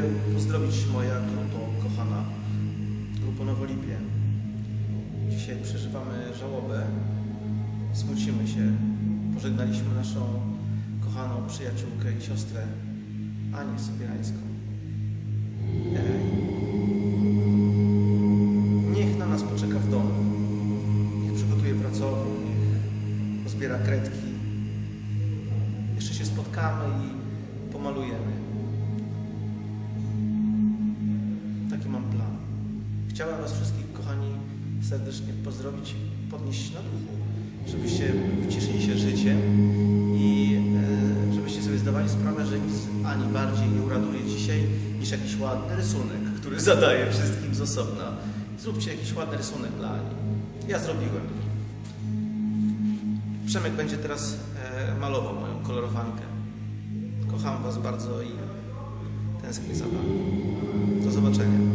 pozdrowić moja grupo kochana, grupo Nowolipie. Dzisiaj przeżywamy żałobę, smucimy się. Pożegnaliśmy naszą kochaną przyjaciółkę i siostrę Anię Sobierańską. Niech na nas poczeka w domu. Niech przygotuje pracownię, niech pozbiera kredki. Jeszcze się spotkamy i pomalujemy. Taki mam plan. Chciałem was wszystkich, kochani, serdecznie pozdrowić, podnieść na duchu, żebyście cieszyli się życiem i żebyście sobie zdawali sprawę, że nic ani bardziej nie uraduje dzisiaj niż jakiś ładny rysunek, który zadaję wszystkim z osobna. Zróbcie jakiś ładny rysunek dla Ani. Ja zrobiłem. Przemek będzie teraz malował moją kolorowankę. Kocham was bardzo i tęsknię za wami. Do zobaczenia.